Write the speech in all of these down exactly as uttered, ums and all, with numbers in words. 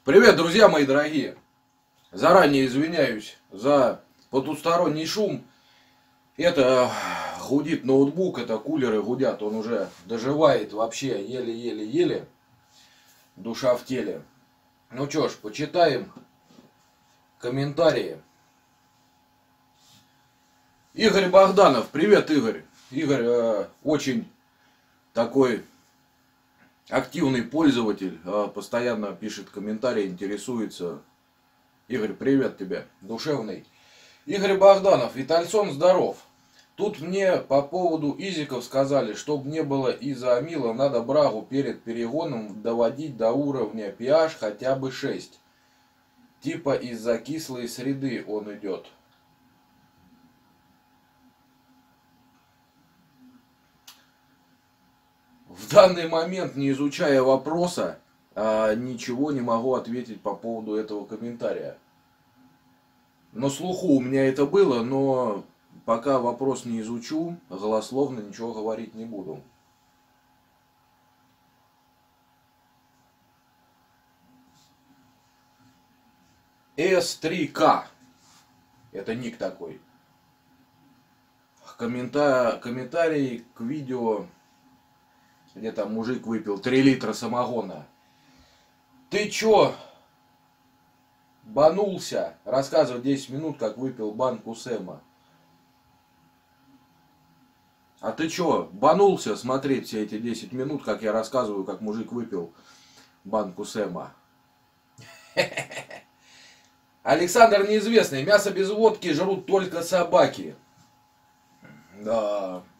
Привет, друзья мои дорогие! Заранее извиняюсь за потусторонний шум. Это гудит ноутбук, это кулеры гудят. Он уже доживает вообще еле-еле-еле. Душа в теле. Ну что ж, почитаем комментарии. Игорь Богданов. Привет, Игорь. Игорь э, очень такой активный пользователь, постоянно пишет комментарии, интересуется. Игорь, привет тебе, душевный. Игорь Богданов, Витальсон здоров. Тут мне по поводу изиков сказали, чтобы не было изоамила, надо брагу перед перегоном доводить до уровня pH хотя бы шесть. Типа из-за кислой среды он идет. В данный момент, не изучая вопроса, ничего не могу ответить по поводу этого комментария. На слуху у меня это было, но пока вопрос не изучу, голословно ничего говорить не буду. эс три ка. Это ник такой. Коммента... Комментарий к видео, где там мужик выпил три литра самогона. Ты чё, банулся? Рассказывать десять минут, как выпил банку Сэма. А ты чё, банулся смотреть все эти десять минут, как я рассказываю, как мужик выпил банку Сэма? Александр Неизвестный. Мясо без водки жрут только собаки. Да.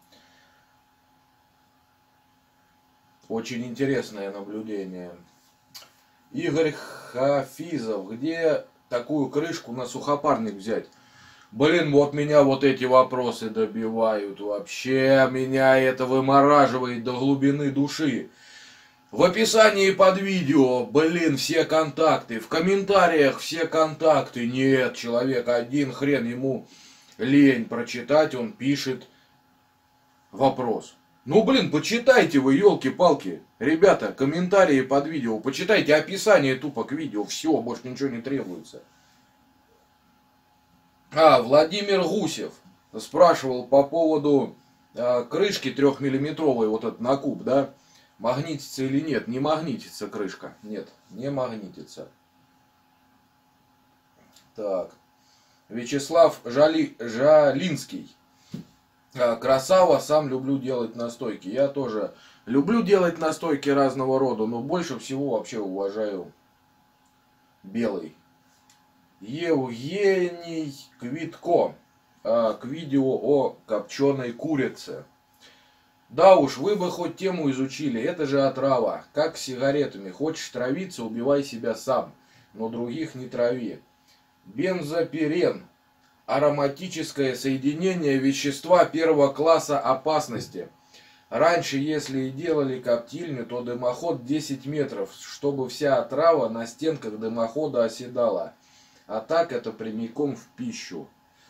Очень интересное наблюдение. Игорь Хафизов. Где такую крышку на сухопарник взять? Блин, вот меня вот эти вопросы добивают. Вообще меня это вымораживает до глубины души. В описании под видео, блин, все контакты. В комментариях все контакты. Нет, человек один, хрен ему лень прочитать, он пишет вопрос. Ну, блин, почитайте вы, елки-палки. Ребята, комментарии под видео. Почитайте описание тупо к видео. Все, больше ничего не требуется. А, Владимир Гусев спрашивал по поводу а, крышки трехмиллиметровой, вот этот на куб, да? Магнитится или нет? Не магнитится крышка. Нет, не магнитится. Так. Вячеслав Жали... Жалинский. Красава, сам люблю делать настойки. Я тоже люблю делать настойки разного рода, но больше всего вообще уважаю белый. Евгений Квитко. К видео о копченой курице. Да уж, вы бы хоть тему изучили, это же отрава. Как с сигаретами. Хочешь травиться, убивай себя сам, но других не трави. Бензопирен. Ароматическое соединение вещества первого класса опасности. Раньше, если и делали коптильню, то дымоход десять метров, чтобы вся отрава на стенках дымохода оседала. А так это прямиком в пищу.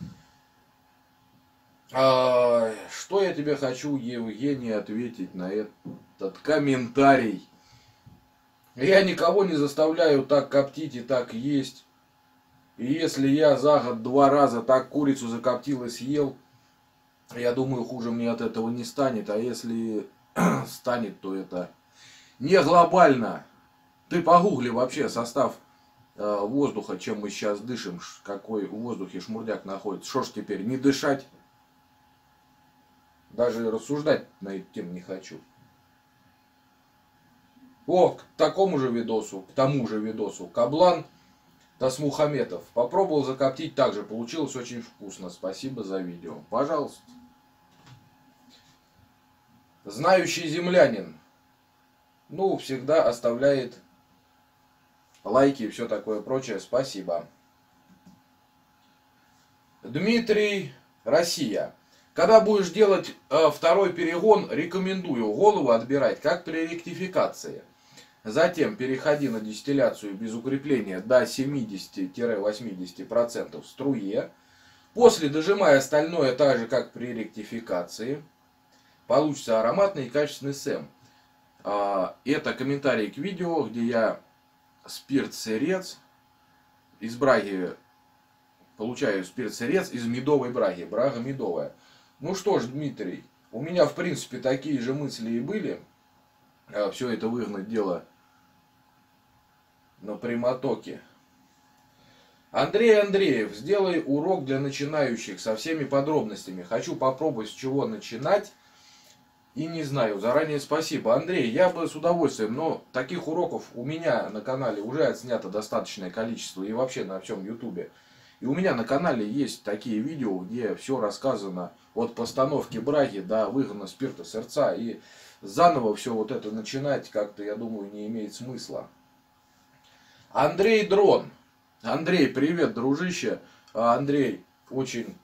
А, что я тебе хочу, Евгений, ответить на этот комментарий? Я никого не заставляю так коптить и так есть. И если я за год два раза так курицу закоптил и съел, я думаю, хуже мне от этого не станет. А если станет, то это не глобально. Ты погугли вообще состав э, воздуха, чем мы сейчас дышим, какой в воздухе шмурдяк находится. Что ж теперь, не дышать? Даже рассуждать на эту тему не хочу. О, к такому же видосу, к тому же видосу. Каблан Тасмухаметов. Попробовал закоптить также. Получилось очень вкусно. Спасибо за видео. Пожалуйста. Знающий землянин. Ну, всегда оставляет лайки и все такое прочее. Спасибо. Дмитрий, Россия. Когда будешь делать э, второй перегон, рекомендую голову отбирать, как при ректификации. Затем переходи на дистилляцию без укрепления до семидесяти-восьмидесяти процентов струе. После дожимай остальное так же, как при ректификации. Получится ароматный и качественный сэм. Это комментарий к видео, где я спирт-сырец из браги. Получаю спирт-сырец из медовой браги. Брага медовая. Ну что ж, Дмитрий, у меня, в принципе, такие же мысли и были. Все это выгнать дело на прямотоке. Андрей Андреев, сделай урок для начинающих со всеми подробностями. Хочу попробовать, с чего начинать. И не знаю, заранее спасибо. Андрей, я бы с удовольствием, но таких уроков у меня на канале уже отснято достаточное количество. И вообще на всем ютубе. И у меня на канале есть такие видео, где все рассказано от постановки браги до выгона спирта-сырца. И заново все вот это начинать как-то, я думаю, не имеет смысла. Андрей Дрон. Андрей, привет, дружище. Андрей очень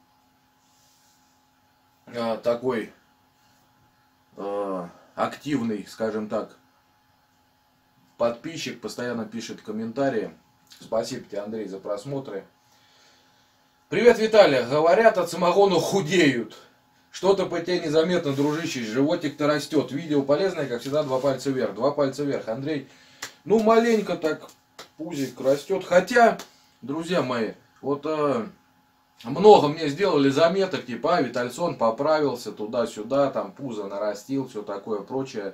э, такой э, активный, скажем так, подписчик, постоянно пишет комментарии. Спасибо тебе, Андрей, за просмотры. Привет, Виталий. Говорят, от самогона худеют. Что-то по тебе незаметно, дружище. Животик-то растет. Видео полезное, как всегда, два пальца вверх. Два пальца вверх. Андрей, ну маленько так пузик растет. Хотя, друзья мои, вот э, много мне сделали заметок, типа, а, Витальсон поправился туда-сюда, там пузо нарастил, все такое прочее.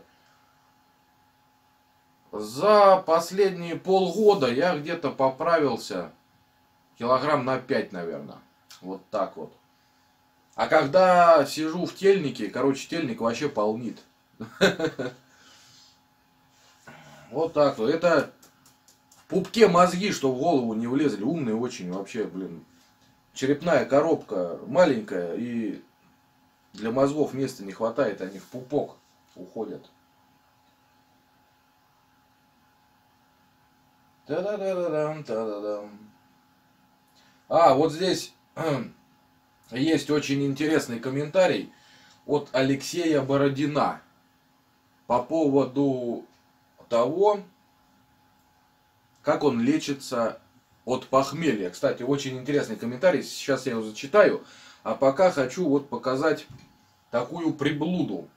За последние полгода я где-то поправился килограмм на пять, наверное. Вот так вот. А когда сижу в тельнике, короче, тельник вообще полнит. Вот так вот. Это в пупке мозги, что в голову не влезли. Умные очень вообще, блин. Черепная коробка маленькая, и для мозгов места не хватает, они в пупок уходят. Та-да-да-да-дам, та-да-дам. А, вот здесь есть очень интересный комментарий от Алексея Бородина по поводу того, как он лечится от похмелья. Кстати, очень интересный комментарий, сейчас я его зачитаю, а пока хочу вот показать такую приблуду.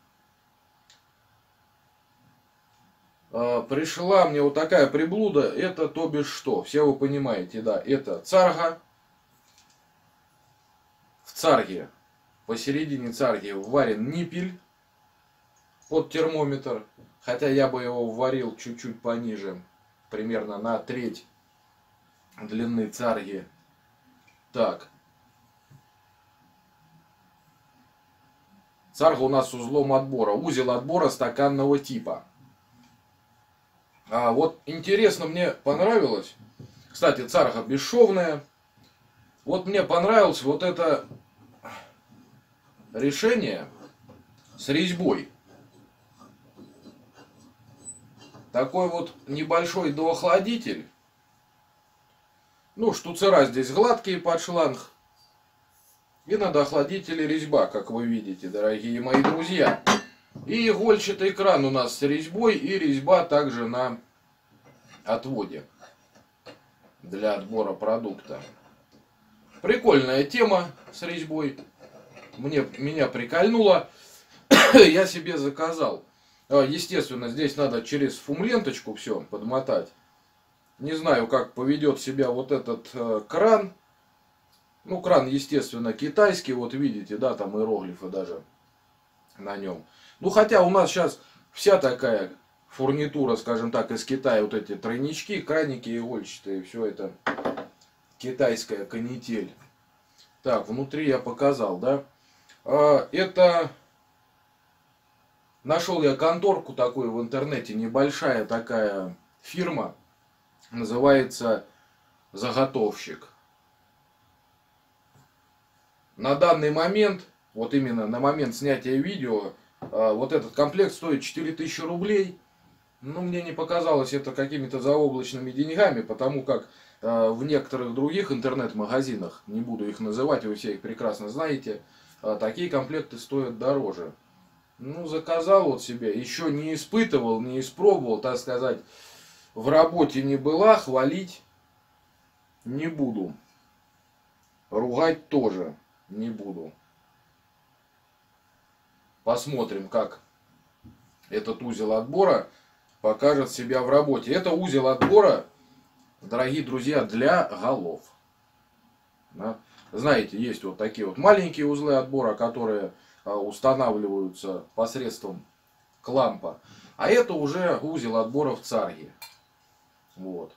Пришла мне вот такая приблуда, это то бишь что, все вы понимаете, да, это царга. В царге, посередине царги варен ниппель под термометр, хотя я бы его варил чуть-чуть пониже, примерно на треть длины царги. Так. Царга у нас с узлом отбора, узел отбора стаканного типа. А вот интересно, мне понравилось, кстати, царга бесшовная. Вот мне понравилось вот это решение с резьбой. Такой вот небольшой доохладитель. Ну, штуцера здесь гладкие под шланг. И на доохладителе резьба, как вы видите, дорогие мои друзья. И игольчатый кран у нас с резьбой, и резьба также на отводе для отбора продукта. Прикольная тема с резьбой. Мне, меня прикольнуло. Я себе заказал. Естественно, здесь надо через фум-ленточку все подмотать. Не знаю, как поведет себя вот этот э, кран. Ну, кран, естественно, китайский. Вот видите, да, там иероглифы даже на нем. Ну, хотя у нас сейчас вся такая фурнитура, скажем так, из Китая. Вот эти тройнички, краники игольчатые. Все это китайская канитель. Так, внутри я показал, да. А, это... Нашел я конторку такую в интернете. Небольшая такая фирма. Называется Заготовщик. На данный момент, вот именно на момент снятия видео, вот этот комплект стоит четыре тысячи рублей. Ну, мне не показалось это какими-то заоблачными деньгами, потому как в некоторых других интернет-магазинах, не буду их называть, вы все их прекрасно знаете, такие комплекты стоят дороже. Ну, заказал вот себе, еще не испытывал, не испробовал, так сказать, в работе не была, хвалить не буду. Ругать тоже не буду. Посмотрим, как этот узел отбора покажет себя в работе. Это узел отбора дорогие друзья, для голов. Да? Знаете, есть вот такие вот маленькие узлы отбора, которые устанавливаются посредством клампа. А это уже узел отбора в царге. Вот.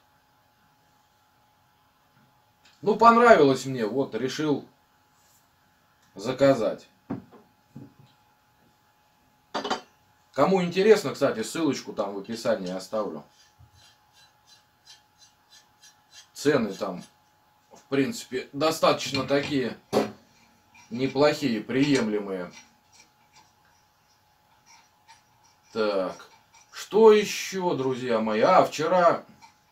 Ну, понравилось мне, вот, решил заказать. Кому интересно, кстати, ссылочку там в описании оставлю. Цены там, в принципе, достаточно такие неплохие, приемлемые. Так, что еще, друзья мои? А, вчера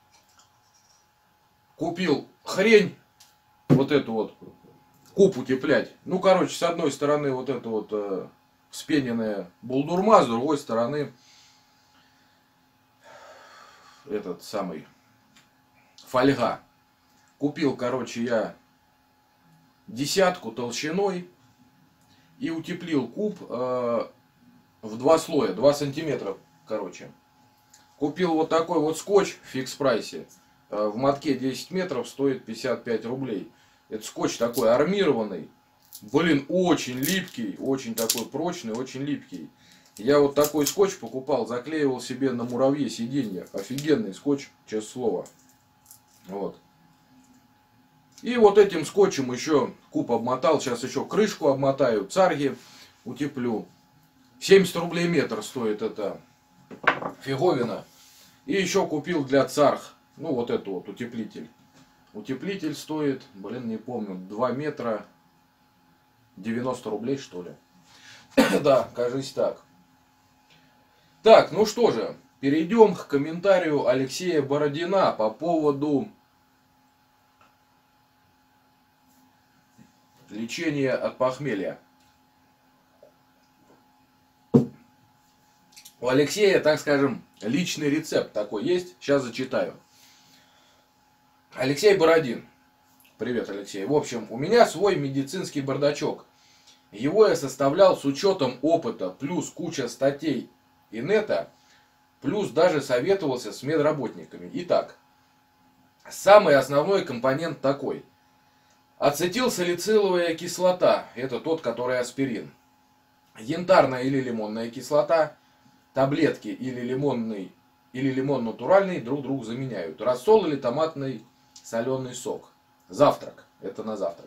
купил хрень, вот эту вот, куб утеплять. Ну, короче, с одной стороны вот это вот э, вспененная булдурма, с другой стороны этот самый фольга. Купил, короче, я десятку толщиной и утеплил куб э, в два слоя, два сантиметра, короче. Купил вот такой вот скотч в фикс прайсе. Э, в мотке десять метров стоит пятьдесят пять рублей. Это скотч такой армированный. Блин, очень липкий, очень такой прочный, очень липкий. Я вот такой скотч покупал, заклеивал себе на муравье сиденье. Офигенный скотч, честное слово. Вот. И вот этим скотчем еще куб обмотал. Сейчас еще крышку обмотаю, царги утеплю. семьдесят рублей метр стоит эта фиговина. И еще купил для царг, ну вот эту вот утеплитель. Утеплитель стоит, блин, не помню, два метра девяносто рублей, что ли. Да, кажись так. Так, ну что же, перейдем к комментарию Алексея Бородина по поводу лечения от похмелья. У Алексея, так скажем, личный рецепт такой есть. Сейчас зачитаю. Алексей Бородин. Привет, Алексей. В общем, у меня свой медицинский бардачок. Его я составлял с учетом опыта, плюс куча статей инета, плюс даже советовался с медработниками. Итак, самый основной компонент такой. Ацетилсалициловая кислота. Это тот, который аспирин. Янтарная или лимонная кислота. Таблетки или лимонный, или лимон-натуральный друг друга заменяют. Рассол или томатный соленый сок. Завтрак. Это на завтрак.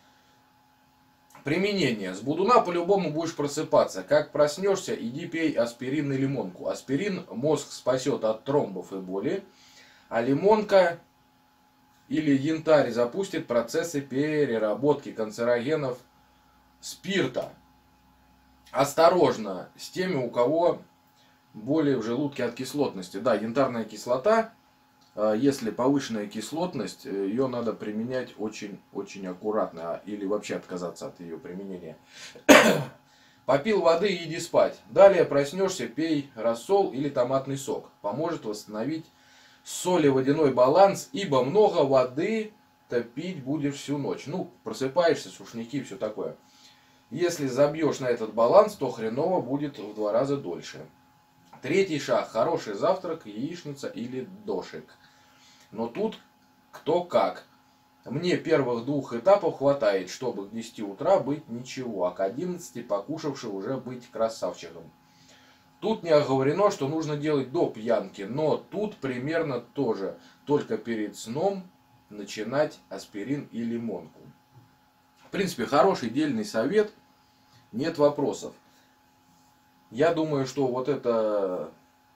Применение. С будуна по-любому будешь просыпаться. Как проснешься, иди пей аспирин и лимонку. Аспирин мозг спасет от тромбов и боли. А лимонка или янтарь запустит процессы переработки канцерогенов спирта. Осторожно с теми, у кого боли в желудке от кислотности. Да, янтарная кислота, если повышенная кислотность, ее надо применять очень-очень аккуратно. Или вообще отказаться от ее применения. Попил воды и иди спать. Далее проснешься, пей рассол или томатный сок. Поможет восстановить соли-водяной баланс, ибо много воды ты пить будешь всю ночь. Ну, просыпаешься, сушняки, все такое. Если забьешь на этот баланс, то хреново будет в два раза дольше. Третий шаг. Хороший завтрак, яичница или дошик. Но тут кто как. Мне первых двух этапов хватает, чтобы к десяти утра быть ничего, а к одиннадцати покушавши уже быть красавчиком. Тут не оговорено, что нужно делать до пьянки, но тут примерно тоже. Только перед сном начинать аспирин и лимонку. В принципе, хороший дельный совет, нет вопросов. Я думаю, что вот эта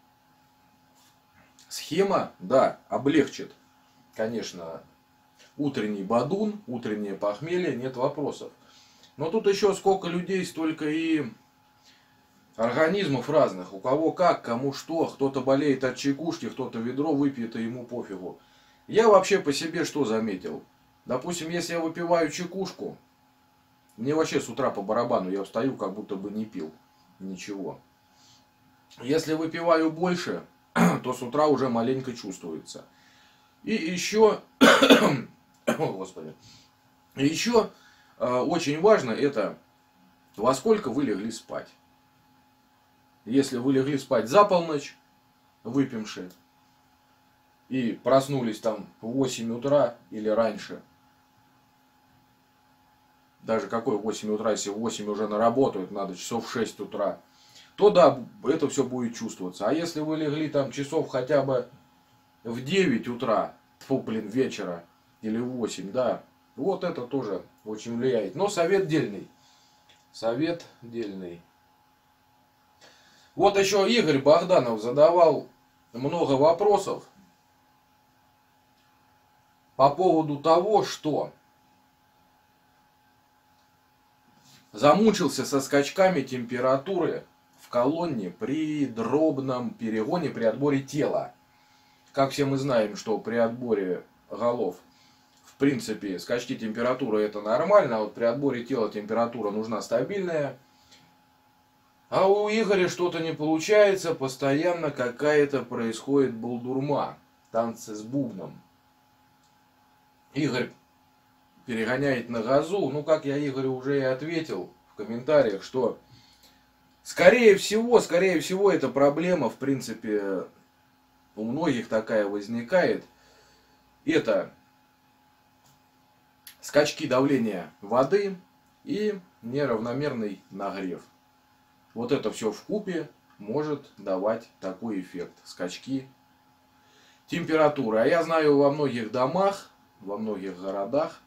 схема, да, облегчит, конечно, утренний бадун, утреннее похмелье, нет вопросов. Но тут еще сколько людей, столько и организмов разных. У кого как, кому что. Кто-то болеет от чекушки, кто-то ведро выпьет, и ему пофигу. Я вообще по себе что заметил? Допустим, если я выпиваю чекушку, мне вообще с утра по барабану, я встаю, как будто бы не пил ничего. Если выпиваю больше, то с утра уже маленько чувствуется. И еще, о, Господи, и еще э, очень важно это, во сколько вы легли спать. Если вы легли спать за полночь, выпивши, и проснулись там в восемь утра или раньше, даже какой восемь утра, если в восемь уже на работу, это надо часов в шесть утра, то да, это все будет чувствоваться. А если вы легли там часов хотя бы в девять утра, фу, блин, вечера или в восемь, да, вот это тоже очень влияет. Но совет дельный. Совет дельный. Вот еще Игорь Богданов задавал много вопросов по поводу того, что замучился со скачками температуры в колонне при дробном перегоне, при отборе тела. Как все мы знаем, что при отборе голов, в принципе, скачки температуры это нормально, а вот при отборе тела температура нужна стабильная. А у Игоря что-то не получается, постоянно какая-то происходит булдурма, танцы с бубном. Игорь перегоняет на газу, ну как я Игорю уже и ответил в комментариях, что скорее всего, скорее всего эта проблема, в принципе, у многих такая возникает. Это скачки давления воды и неравномерный нагрев. Вот это все вкупе может давать такой эффект. Скачки температуры. А я знаю, во многих домах, во многих городах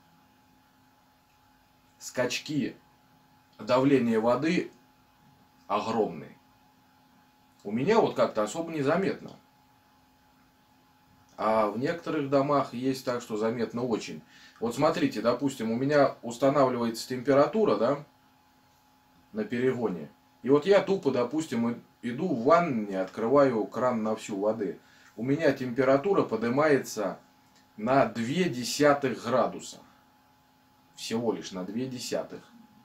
скачки давления воды огромные. У меня вот как-то особо незаметно. А в некоторых домах есть так, что заметно очень. Вот смотрите, допустим, у меня устанавливается температура, да, на перегоне. И вот я тупо, допустим, иду в ванне, открываю кран на всю воды. У меня температура поднимается на две десятых градуса. Всего лишь на две десятых.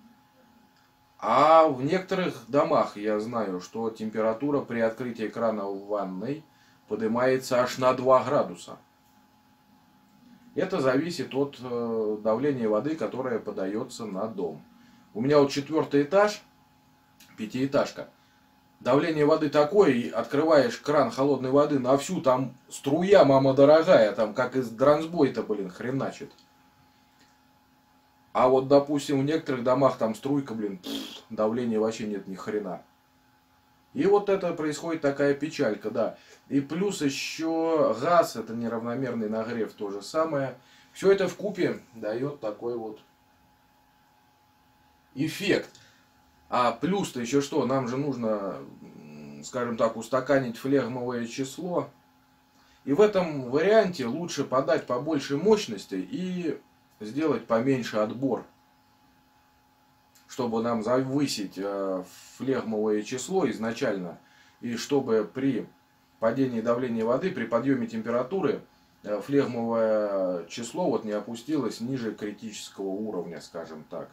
А в некоторых домах я знаю, что температура при открытии крана в ванной поднимается аж на два градуса. Это зависит от давления воды, которое подается на дом. У меня вот четвертый этаж, пятиэтажка. Давление воды такое, и открываешь кран холодной воды на всю, там струя, мама дорогая, там как из дрансбой-то, блин, хреначит. А вот, допустим, в некоторых домах там струйка, блин, пфф, давления вообще нет ни хрена. И вот это происходит такая печалька, да. И плюс еще газ, это неравномерный нагрев, то же самое. Все это вкупе дает такой вот эффект. А плюс-то еще что, нам же нужно, скажем так, устаканить флегмовое число. И в этом варианте лучше подать побольше мощности и сделать поменьше отбор, чтобы нам завысить флегмовое число изначально, и чтобы при падении давления воды, при подъеме температуры, флегмовое число вот не опустилось ниже критического уровня, скажем так.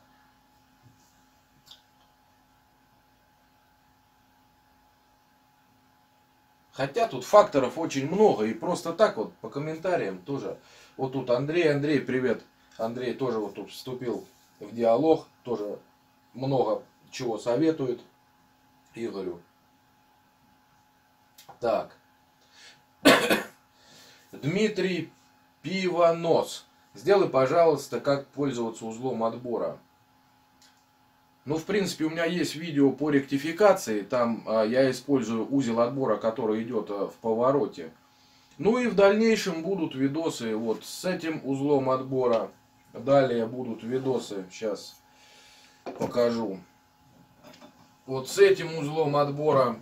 Хотя тут факторов очень много, и просто так вот по комментариям тоже. Вот тут Андрей, Андрей, привет. Андрей тоже вот тут вступил в диалог, тоже много чего советует Игорю. Так. Дмитрий Пивонос. Сделай, пожалуйста, как пользоваться узлом отбора. Ну, в принципе, у меня есть видео по ректификации. Там а, я использую узел отбора, который идет а, в повороте. Ну и в дальнейшем будут видосы вот с этим узлом отбора. Далее будут видосы, сейчас покажу. Вот с этим узлом отбора.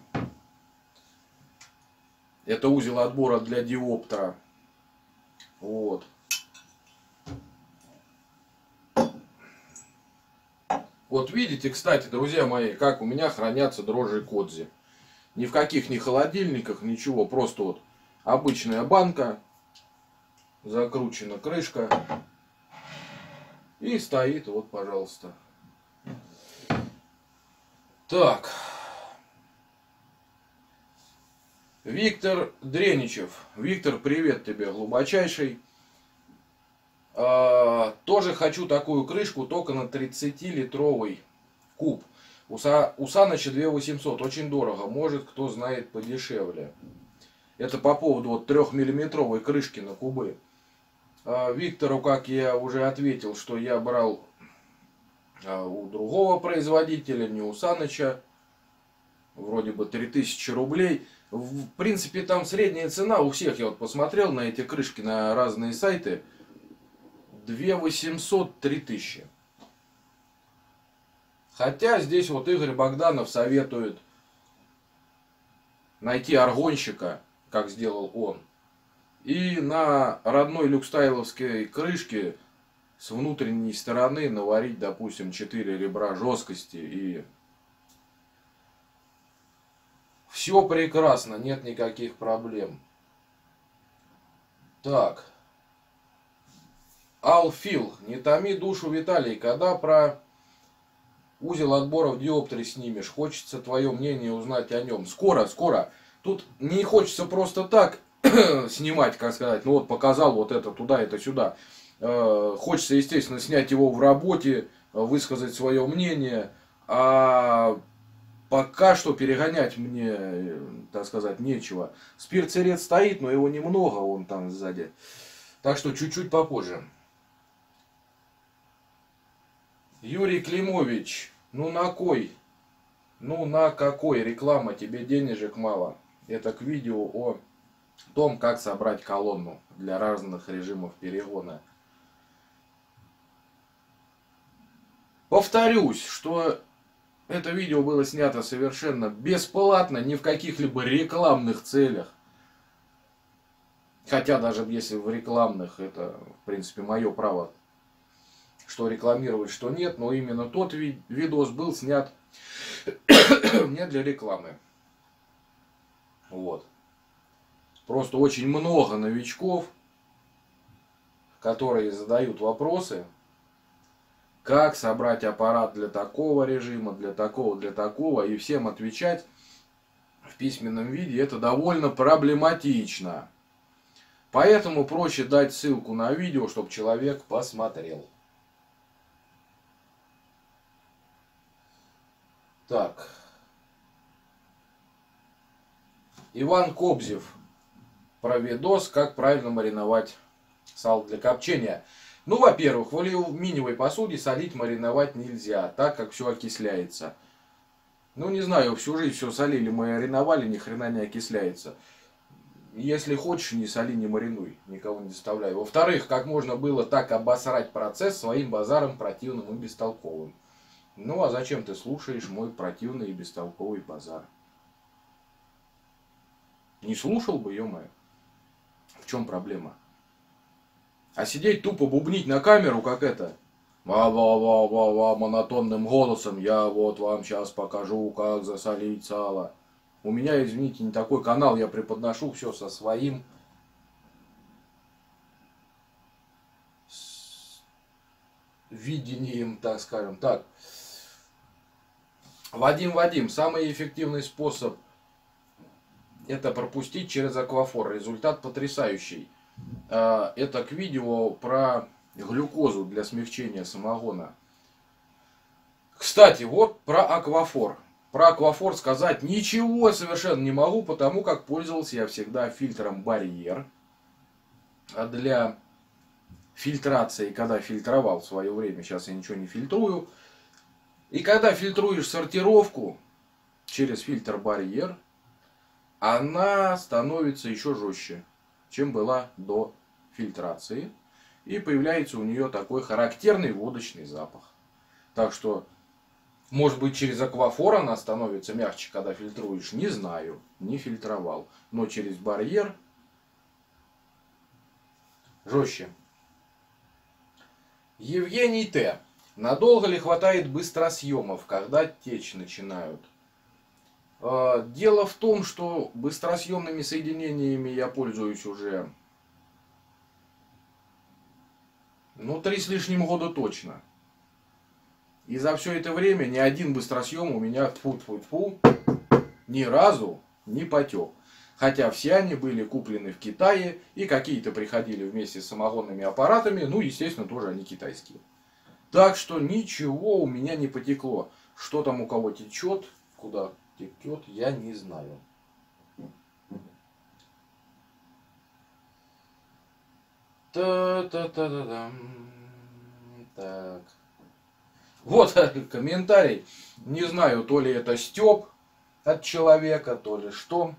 Это узел отбора для диоптера. Вот. Вот видите, кстати, друзья мои, как у меня хранятся дрожжи Кодзи. Ни в каких ни холодильниках, ничего. Просто вот обычная банка. Закручена крышка. И стоит, вот, пожалуйста. Так. Виктор Дреничев. Виктор, привет тебе, глубочайший. А, тоже хочу такую крышку, только на тридцатилитровый куб. У, Са, у Саныча две тысячи восемьсот. Очень дорого. Может, кто знает подешевле. Это по поводу вот трехмиллиметровой крышки на кубы. Виктору, как я уже ответил, что я брал у другого производителя, не у Саныча. Вроде бы три тысячи рублей. В принципе, там средняя цена у всех, я вот посмотрел на эти крышки на разные сайты. две восемьсот — три тысячи. Хотя здесь вот Игорь Богданов советует найти аргонщика, как сделал он. И на родной люкстайловской крышке с внутренней стороны наварить, допустим, четыре ребра жесткости. И все прекрасно, нет никаких проблем. Так. Алфил, не томи душу, Виталий, когда про узел отбора в диоптрии снимешь? Хочется твое мнение узнать о нем. Скоро, скоро. Тут не хочется просто так снимать, как сказать, ну вот показал вот это туда, это сюда. Хочется, естественно, снять его в работе, высказать свое мнение. А пока что перегонять мне, так сказать, нечего. Спирт-церет стоит, но его немного, он там сзади. Так что чуть-чуть попозже. Юрий Климович, ну на кой? Ну на какой? Реклама, тебе денежек мало. Это к видео о том, как собрать колонну для разных режимов перегона. Повторюсь, что это видео было снято совершенно бесплатно, ни в каких-либо рекламных целях. Хотя даже если в рекламных, это в принципе мое право, что рекламировать, что нет. Но именно тот ви видос был снят не для рекламы. Вот. Просто очень много новичков, которые задают вопросы, как собрать аппарат для такого режима, для такого, для такого. И всем отвечать в письменном виде это довольно проблематично. Поэтому проще дать ссылку на видео, чтобы человек посмотрел. Так. Иван Кобзев. Про видос, как правильно мариновать сало для копчения. Ну, во-первых, в алюминиевой посуде солить, мариновать нельзя, так как все окисляется. Ну, не знаю, всю жизнь все солили, мариновали, ни хрена не окисляется. Если хочешь, не соли, не маринуй, никого не заставляй. Во-вторых, как можно было так обосрать процесс своим базаром противным и бестолковым? Ну, а зачем ты слушаешь мой противный и бестолковый базар? Не слушал бы, ё-моё. В чем проблема? А сидеть тупо бубнить на камеру, как это? Ва-ва-ва-ва-ва, монотонным голосом. Я вот вам сейчас покажу, как засолить сало. У меня, извините, не такой канал. Я преподношу все со своим видением, так скажем. Так. Вадим, Вадим, самый эффективный способ это пропустить через аквафор. Результат потрясающий. Это к видео про глюкозу для смягчения самогона. Кстати, вот про аквафор. Про аквафор сказать ничего совершенно не могу, потому как пользовался я всегда фильтром Барьер. А для фильтрации, когда фильтровал в свое время, сейчас я ничего не фильтрую. И когда фильтруешь сортировку через фильтр Барьер, она становится еще жестче, чем была до фильтрации. И появляется у нее такой характерный водочный запах. Так что, может быть, через аквафор она становится мягче, когда фильтруешь. Не знаю, не фильтровал. Но через Барьер жестче. Евгений Т. Надолго ли хватает быстросъемов, когда течь начинают? Дело в том, что быстросъемными соединениями я пользуюсь уже ну, три с лишним года точно. И за все это время ни один быстросъем у меня тьфу-тьфу-тьфу ни разу не потек. Хотя все они были куплены в Китае и какие-то приходили вместе с самогонными аппаратами. Ну, естественно, тоже они китайские. Так что ничего у меня не потекло. Что там у кого течет, куда текет, я не знаю. Та-та-та-та-дам. Так. Вот комментарий. Не знаю, то ли это стёб от человека, то ли что.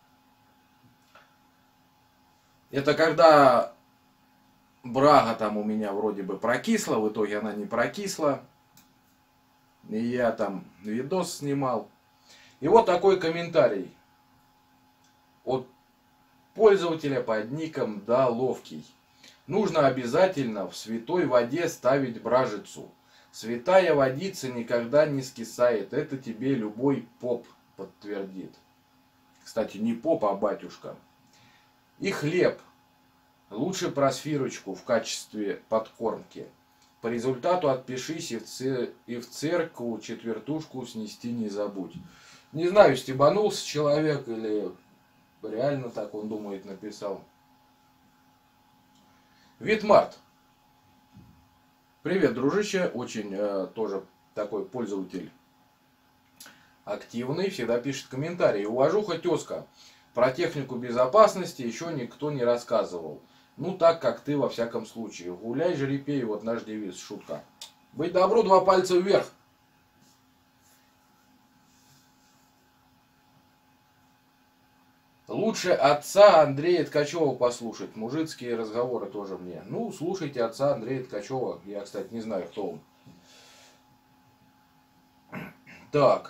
Это когда брага там у меня вроде бы прокисла, в итоге она не прокисла. И я там видос снимал. И вот такой комментарий от пользователя под ником Да Ловкий. Нужно обязательно в святой воде ставить бражицу. Святая водица никогда не скисает. Это тебе любой поп подтвердит. Кстати, не поп, а батюшка. И хлеб. Лучше просфирочку в качестве подкормки. По результату отпишись и в, цер... и в церковь четвертушку снести не забудь. Не знаю, стебанулся человек или реально так он думает написал. Витмарт. Привет, дружище. Очень э, тоже такой пользователь активный. Всегда пишет комментарии. Уважуха, тезка. Про технику безопасности еще никто не рассказывал. Ну, так как ты, во всяком случае. Гуляй, жеребей, вот наш девиз, шутка. Быть добру, два пальца вверх. Лучше отца Андрея Ткачева послушать. Мужицкие разговоры тоже мне. Ну, слушайте отца Андрея Ткачева. Я, кстати, не знаю, кто он. Так.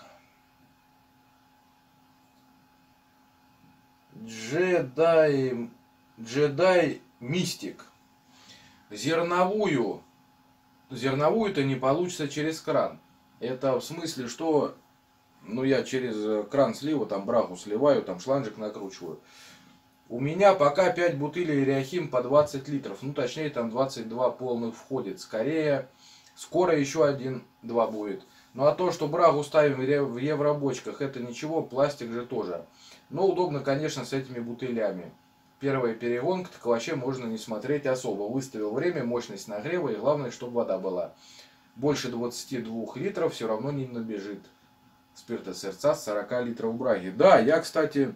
Джедай... Джедай Мистик. Зерновую. Зерновую-то не получится через кран. Это в смысле, что... Ну, я через кран слива, там брагу сливаю, там шланжик накручиваю. У меня пока пять бутылей Реахим по двадцать литров. Ну, точнее, там двадцать два полных входит. Скорее, скоро еще один-два будет. Ну, а то, что брагу ставим в евробочках, это ничего, пластик же тоже. Но удобно, конечно, с этими бутылями. Первая перегонка, так вообще можно не смотреть особо. Выставил время, мощность нагрева и главное, чтобы вода была. Больше двадцати двух литров все равно не набежит. Спирта сердца с сорока литров браги. Да, я, кстати,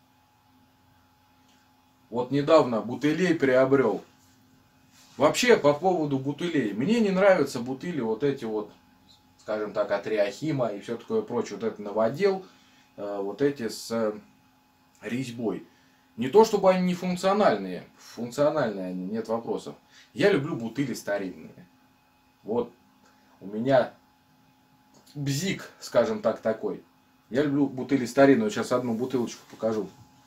вот недавно бутылей приобрел. Вообще, по поводу бутылей. Мне не нравятся бутыли вот эти вот, скажем так, от Реахима и все такое прочее. Вот это новодел, вот эти с резьбой. Не то, чтобы они не функциональные. Функциональные они, нет вопросов. Я люблю бутыли старинные. Вот у меня... Бзик, скажем так, такой. Я люблю бутыли старинные. Сейчас одну бутылочку покажу.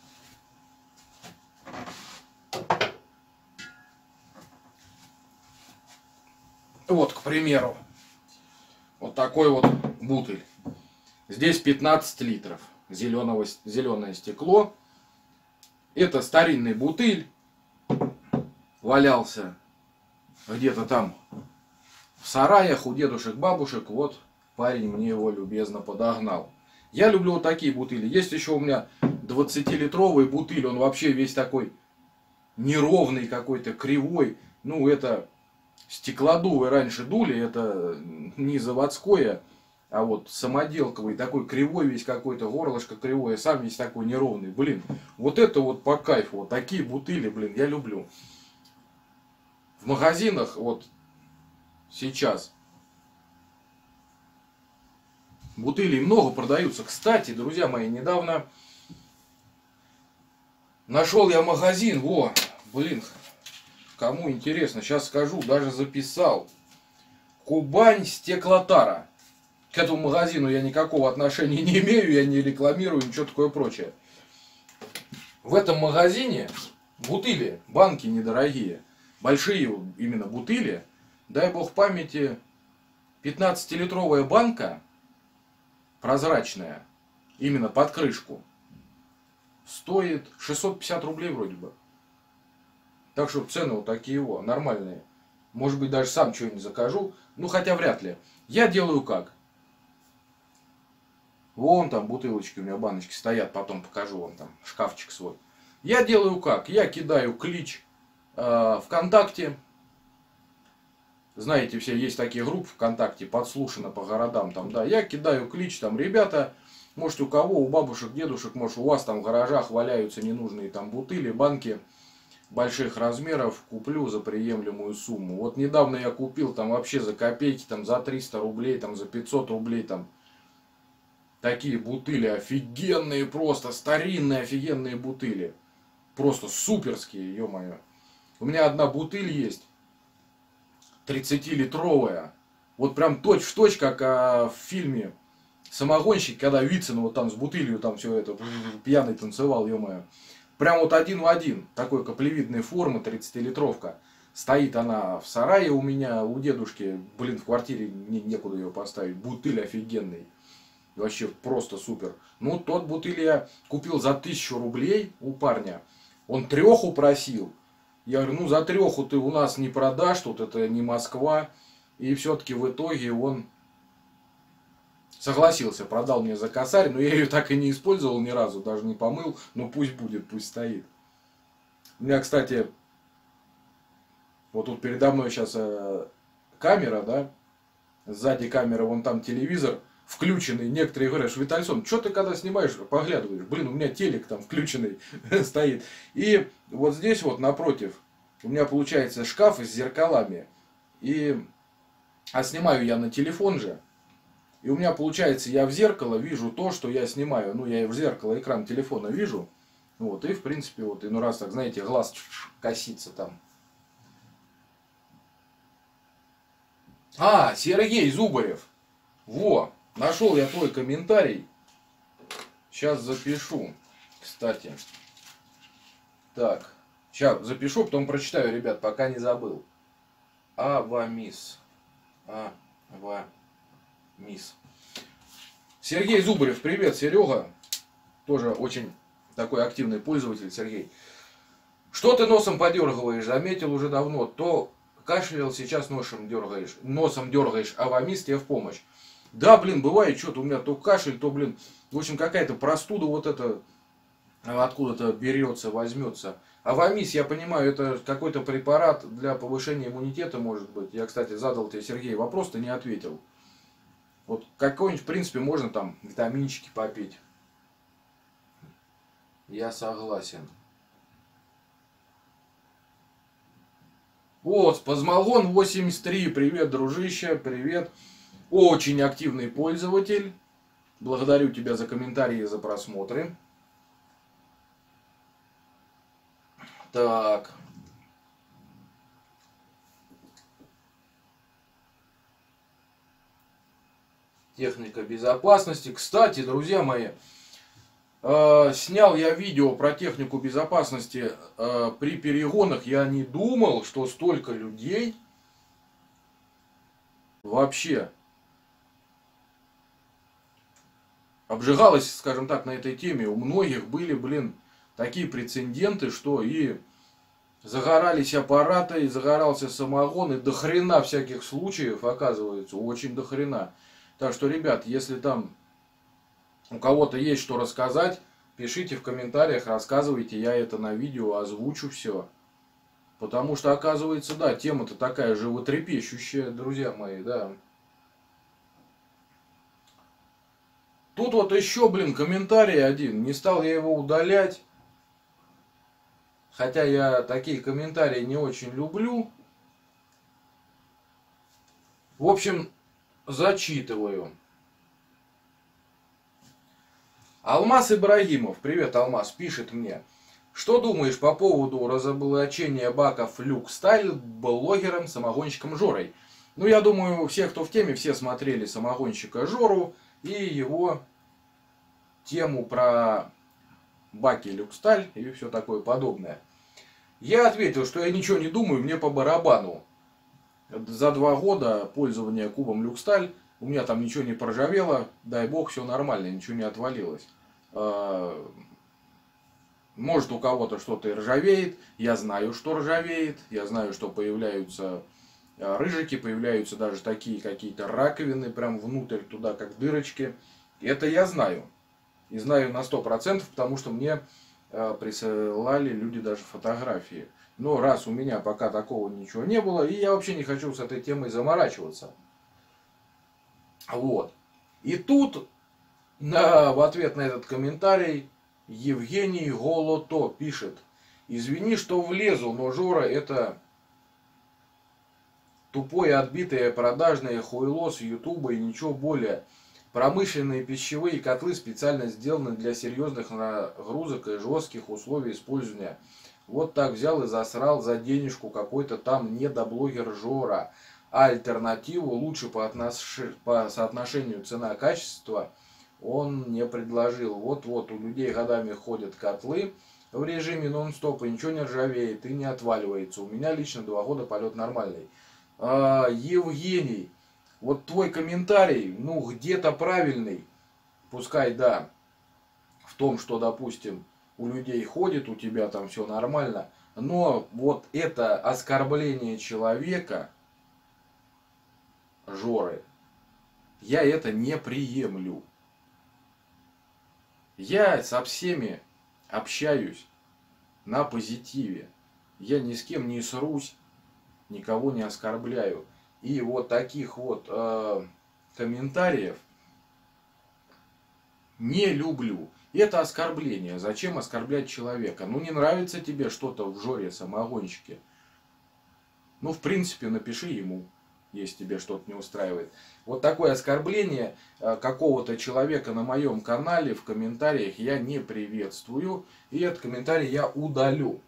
Вот, к примеру. Вот такой вот бутыль. Здесь пятнадцать литров. Зеленого, зеленое стекло. Это старинный бутыль. Валялся где-то там в сараях у дедушек, бабушек. Вот. Парень мне его любезно подогнал. Я люблю вот такие бутыли. Есть еще у меня двадцатилитровый бутыль. Он вообще весь такой неровный какой-то, кривой. Ну, это стеклодувы раньше дули. Это не заводское, а вот самоделковый. Такой кривой весь какой-то, горлышко кривое. Сам весь такой неровный. Блин, вот это вот по кайфу. Вот такие бутыли, блин, я люблю. В магазинах вот сейчас... Бутылей много продаются. Кстати, друзья мои, недавно нашел я магазин. Во, блин, кому интересно, сейчас скажу, даже записал. Кубань Стеклотара. К этому магазину я никакого отношения не имею, я не рекламирую, ничего такое прочее. В этом магазине бутыли, банки недорогие, большие именно бутыли. Дай бог памяти, пятнадцатилитровая банка, прозрачная, именно под крышку, стоит шестьсот пятьдесят рублей вроде бы. Так что цены вот такие его, нормальные. Может быть, даже сам что-нибудь закажу. Ну, хотя вряд ли. Я делаю как? Вон там бутылочки у меня, баночки стоят, потом покажу вам там шкафчик свой. Я делаю как? Я кидаю клич э, ВКонтакте. Знаете, все есть такие группы ВКонтакте, подслушано по городам там, да. Я кидаю клич там, ребята, может у кого, у бабушек, дедушек, может у вас там в гаражах валяются ненужные там бутыли, банки. больших размеров куплю за приемлемую сумму. Вот недавно я купил там вообще за копейки, там за триста рублей, там за пятьсот рублей, там такие бутыли офигенные просто, старинные офигенные бутыли. Просто суперские, ё-моё. У меня одна бутыль есть, тридцатилитровая. Вот прям точь-в-точь, как а, в фильме «Самогонщик», когда Вицин вот там с бутылью там все это пьяный танцевал, ё-моё. Прям вот один в один, такой каплевидной формы, тридцатилитровка. Стоит она в сарае у меня, у дедушки, блин, в квартире не, некуда ее поставить. Бутыль офигенный. Вообще просто супер. Ну, тот бутыль я купил за тысячу рублей у парня. Он треху просил. Я говорю, ну за треху ты у нас не продашь, тут это не Москва. И все-таки в итоге он согласился, продал мне за косарь, но я ее так и не использовал ни разу, даже не помыл, но пусть будет, пусть стоит. У меня, кстати, вот тут передо мной сейчас э, камера, да, сзади камеры, вон там телевизор включенный. Некоторые говорят, что Витальсон, что ты когда снимаешь, поглядываешь? Блин, у меня телек там включенный стоит. И вот здесь вот напротив у меня получается шкаф с зеркалами. И... А снимаю я на телефон же. И у меня получается, я в зеркало вижу то, что я снимаю. Ну, я в зеркало экран телефона вижу. Вот, и в принципе, вот, и ну раз так, знаете, глаз косится там. А, Сергей Зубарев. Во, нашел я твой комментарий. Сейчас запишу, кстати. Так, сейчас запишу, потом прочитаю, ребят, пока не забыл. Авамис. Авамис. Сергей Зубарев, привет, Серега. Тоже очень такой активный пользователь, Сергей. Что ты носом подергиваешь? Заметил уже давно. То кашлял, сейчас носом дергаешь. Носом дергаешь, Авамис тебе в помощь. Да, блин, бывает что-то у меня то кашель, то, блин, в общем, какая-то простуда вот это откуда-то берется, возьмется. Авамис, я понимаю, это какой-то препарат для повышения иммунитета, может быть. Я, кстати, задал тебе, Сергей, вопрос, ты не ответил. Вот какой-нибудь, в принципе, можно там витаминчики попить. Я согласен. Вот, Спазмолгон восемьдесят три, привет, дружище, привет. Очень активный пользователь. Благодарю тебя за комментарии и за просмотры. Так. Техника безопасности. Кстати, друзья мои, э, снял я видео про технику безопасности э, при перегонах. Я не думал, что столько людей вообще обжигалось, скажем так, на этой теме. У многих были, блин, такие прецеденты, что и загорались аппараты, и загорался самогон, и до хрена всяких случаев, оказывается, очень до хрена. Так что, ребят, если там у кого-то есть что рассказать, пишите в комментариях, рассказывайте, я это на видео озвучу все. Потому что, оказывается, да, тема-то такая животрепещущая, друзья мои, да. Тут вот еще, блин, комментарий один. Не стал я его удалять. Хотя я такие комментарии не очень люблю. В общем, зачитываю. Алмаз Ибрагимов. Привет, Алмаз. Пишет мне. Что думаешь по поводу разоблачения баков Люксталь блогером, самогонщиком Жорой? Ну, я думаю, все, кто в теме, все смотрели самогонщика Жору и его тему про баки Люксталь и все такое подобное. Я ответил, что я ничего не думаю, мне по барабану. За два года пользования кубом Люксталь у меня там ничего не проржавело, дай бог, все нормально, ничего не отвалилось. Может, у кого-то что-то и ржавеет, я знаю, что ржавеет, я знаю, что появляются рыжики, появляются даже такие какие-то раковины прям внутрь, туда как дырочки. Это я знаю. И знаю на сто процентов, потому что мне присылали люди даже фотографии. Но раз у меня пока такого ничего не было, и я вообще не хочу с этой темой заморачиваться. Вот. И тут на, в ответ на этот комментарий Евгений Голото пишет. Извини, что влезу, но Жора это тупое, отбитое, продажное хуйло с ютуба и ничего более. Промышленные пищевые котлы специально сделаны для серьезных нагрузок и жестких условий использования. Вот так взял и засрал за денежку какой-то там недоблогер Жора. А альтернативу лучше по, отнош... по соотношению цена-качество он не предложил. Вот-вот у людей годами ходят котлы в режиме нон-стоп и ничего не ржавеет и не отваливается. У меня лично два года полет нормальный. А, Евгений, вот твой комментарий, ну где-то правильный, пускай да, в том, что, допустим, у людей ходит, у тебя там все нормально, но вот это оскорбление человека, Жоры, я это не приемлю. Я со всеми общаюсь на позитиве. Я ни с кем не срусь, никого не оскорбляю. И вот таких вот э, комментариев не люблю. Это оскорбление. Зачем оскорблять человека? Ну не нравится тебе что-то в Жоре самогонщике. Ну в принципе напиши ему, если тебе что-то не устраивает. Вот такое оскорбление э, какого-то человека на моем канале в комментариях я не приветствую. И этот комментарий я удалю.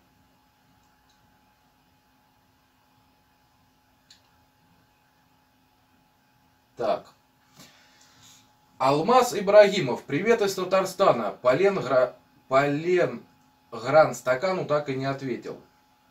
Так. Алмаз Ибрагимов. Привет из Татарстана. Полен, гра... Полен Гран Стакану так и не ответил.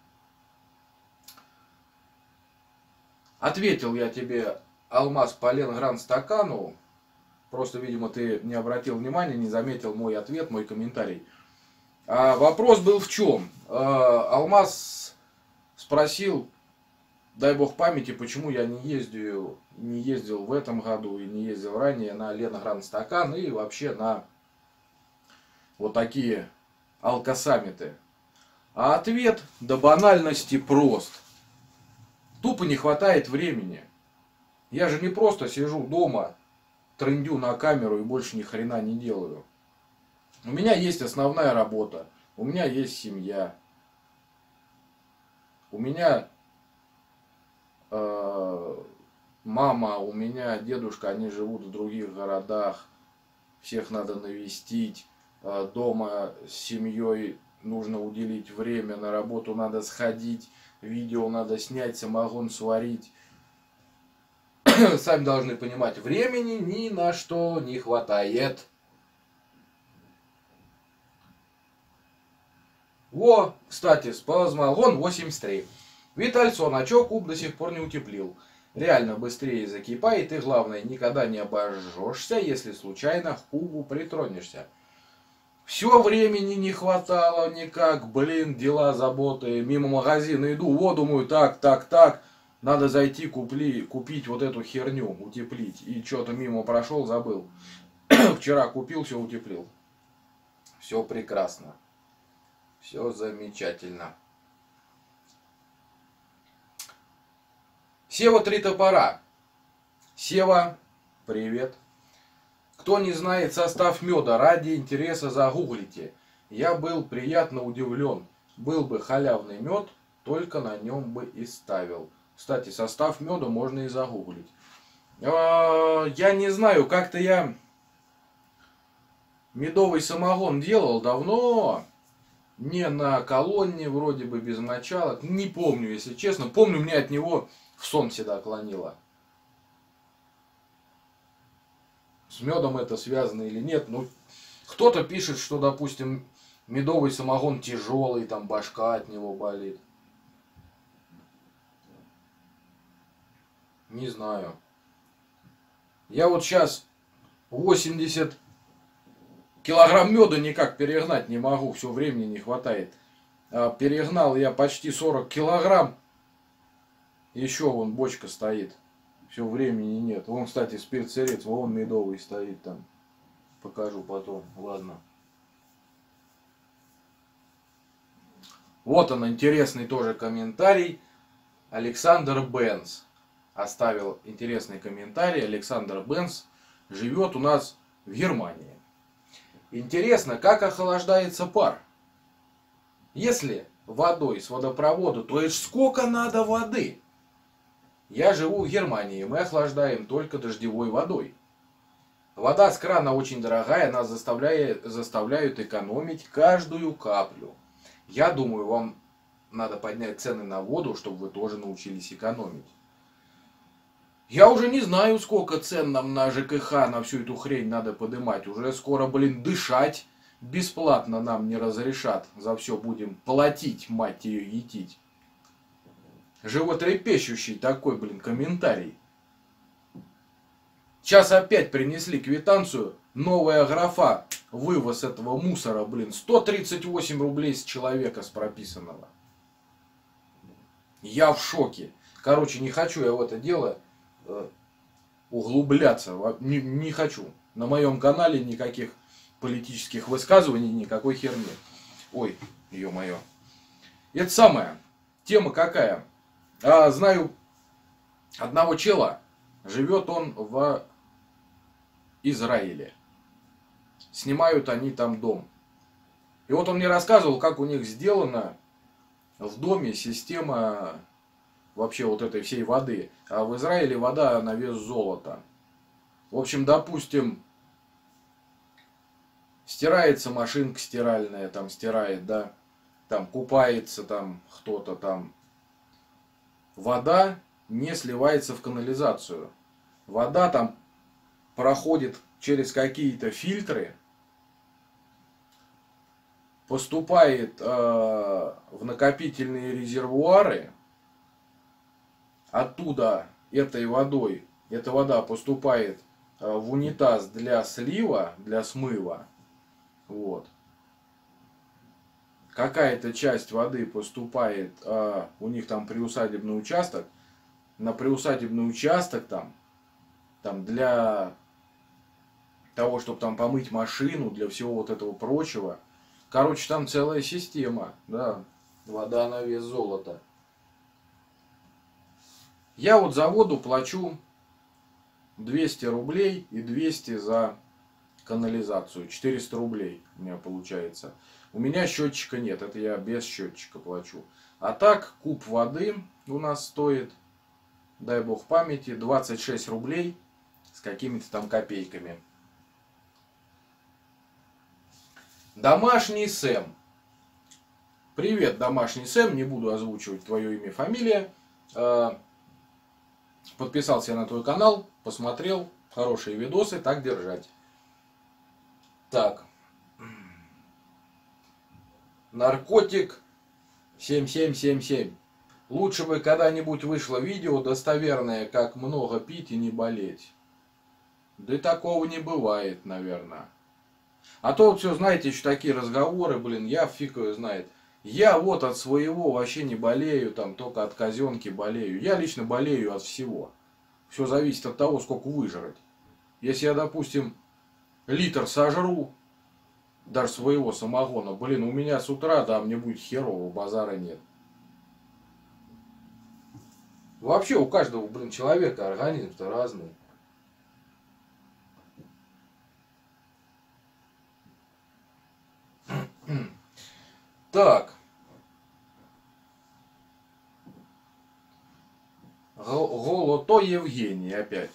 Ответил я тебе, Алмаз Полен Гран Стакану. Просто, видимо, ты не обратил внимания, не заметил мой ответ, мой комментарий. А вопрос был в чем? А, Алмаз спросил, дай бог памяти, почему я не ездил, не ездил в этом году и не ездил ранее на Лена Гранд Стакан и вообще на вот такие алкосаммиты. А ответ до банальности прост. Тупо не хватает времени. Я же не просто сижу дома, трындю на камеру и больше ни хрена не делаю. У меня есть основная работа, у меня есть семья, у меня мама, у меня дедушка, они живут в других городах, всех надо навестить, дома с семьей нужно уделить время, на работу надо сходить, видео надо снять, самогон сварить. Сами должны понимать, времени ни на что не хватает. Во, кстати, спазмогон восемьдесят три. Витальсон, а чё куб до сих пор не утеплил? Реально быстрее закипает и, главное, никогда не обожжешься, если случайно к кубу притронешься. Все времени не хватало никак, блин, дела, заботы, мимо магазина иду, вот думаю, так, так, так, надо зайти купли, купить вот эту херню, утеплить. И что-то мимо прошел, забыл. Вчера купил, все утеплил. Все прекрасно. Все замечательно. Сева три топора. Сева, привет. Кто не знает состав меда, ради интереса загуглите. Я был приятно удивлен. Был бы халявный мед, только на нем бы и ставил. Кстати, состав меда можно и загуглить. Я не знаю, как-то я медовый самогон делал давно. Не на колонне, вроде бы без мочалок. Не помню, если честно. Помню, мне от него в сон всегда клонило. С медом это связано или нет. Ну, кто-то пишет, что, допустим, медовый самогон тяжелый, там башка от него болит. Не знаю. Я вот сейчас восемьдесят килограмм меда никак перегнать не могу, все времени не хватает. А перегнал я почти сорок килограмм. Еще вон бочка стоит. Все времени нет. Вон, кстати, спирт-сырец, вон медовый стоит там. Покажу потом. Ладно. Вот он, интересный тоже комментарий. Александр Бенц оставил интересный комментарий. Александр Бенц живет у нас в Германии. Интересно, как охлаждается пар? Если водой с водопровода, то есть сколько надо воды? Я живу в Германии, мы охлаждаем только дождевой водой. Вода с крана очень дорогая, нас заставляет, заставляют экономить каждую каплю. Я думаю, вам надо поднять цены на воду, чтобы вы тоже научились экономить. Я уже не знаю, сколько цен нам на ЖКХ, на всю эту хрень надо поднимать. Уже скоро, блин, дышать бесплатно нам не разрешат. За все будем платить, мать ее, етить. Животрепещущий такой, блин, комментарий. Сейчас опять принесли квитанцию. Новая графа. Вывоз этого мусора, блин. сто тридцать восемь рублей с человека, с прописанного. Я в шоке. Короче, не хочу я в это дело э, углубляться. Не, не хочу. На моем канале никаких политических высказываний, никакой херни. Ой, ё-моё. Это самое. Тема какая? А, знаю одного чела. Живет он в Израиле. Снимают они там дом. И вот он мне рассказывал, как у них сделана в доме система вообще вот этой всей воды. А в Израиле вода на вес золота. В общем, допустим, стирается машинка стиральная, там стирает, да, там купается там кто-то там. Вода не сливается в канализацию. Вода там проходит через какие-то фильтры, поступает э, в накопительные резервуары, оттуда этой водой, эта вода поступает э, в унитаз для слива, для смыва. Вот. Какая-то часть воды поступает, э, у них там приусадебный участок, на приусадебный участок там, там для того, чтобы там помыть машину, для всего вот этого прочего. Короче, там целая система, да, вода на вес золота. Я вот за воду плачу двести рублей и двести за канализацию. четыреста рублей у меня получается. У меня счетчика нет, это я без счетчика плачу. А так, куб воды у нас стоит, дай бог памяти, двадцать шесть рублей с какими-то там копейками. Домашний Сэм. Привет, домашний Сэм. Не буду озвучивать твое имя, фамилия. Подписался я на твой канал, посмотрел. Хорошие видосы, так держать. Так. Наркотик семь семь семь семь. Лучше бы когда-нибудь вышло видео достоверное, как много пить и не болеть. Да и такого не бывает, наверное. А то вот все, знаете, еще такие разговоры, блин, я фиг его знает. Я вот от своего вообще не болею, там только от казенки болею. Я лично болею от всего. Все зависит от того, сколько выжрать. Если я, допустим, литр сожру, даже своего самогона, блин, у меня с утра, да, мне будет херово, базара нет. Вообще у каждого, блин, человека организм-то разный. Так. Голото Евгений опять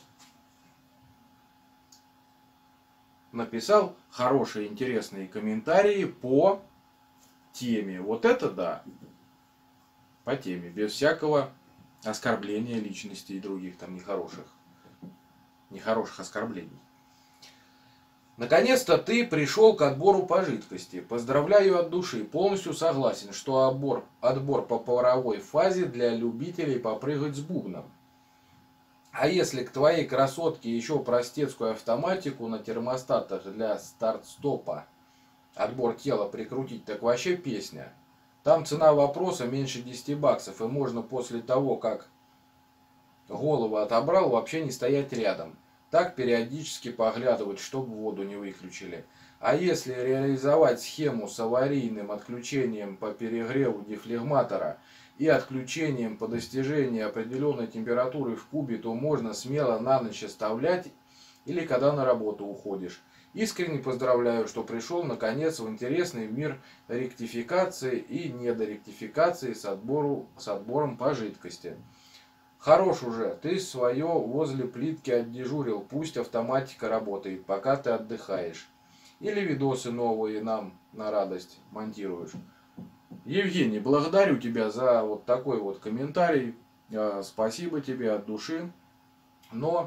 написал хорошие, интересные комментарии по теме. Вот это да. По теме. Без всякого оскорбления личности и других там нехороших. Нехороших оскорблений. Наконец-то ты пришел к отбору по жидкости. Поздравляю от души. Полностью согласен, что отбор, отбор по паровой фазе для любителей попрыгать с бубном. А если к твоей красотке еще простецкую автоматику на термостатах для старт-стопа отбор тела прикрутить, так вообще песня. Там цена вопроса меньше десяти баксов, и можно после того, как голову отобрал, вообще не стоять рядом. Так периодически поглядывать, чтобы воду не выключили. А если реализовать схему с аварийным отключением по перегреву дефлегматора и отключением по достижении определенной температуры в кубе, то можно смело на ночь оставлять или когда на работу уходишь. Искренне поздравляю, что пришел наконец в интересный мир ректификации и недоректификации с, отбору, с отбором по жидкости. Хорош уже, ты свое возле плитки отдежурил, пусть автоматика работает, пока ты отдыхаешь. Или видосы новые нам на радость монтируешь. Евгений, благодарю тебя за вот такой вот комментарий. Спасибо тебе от души. Но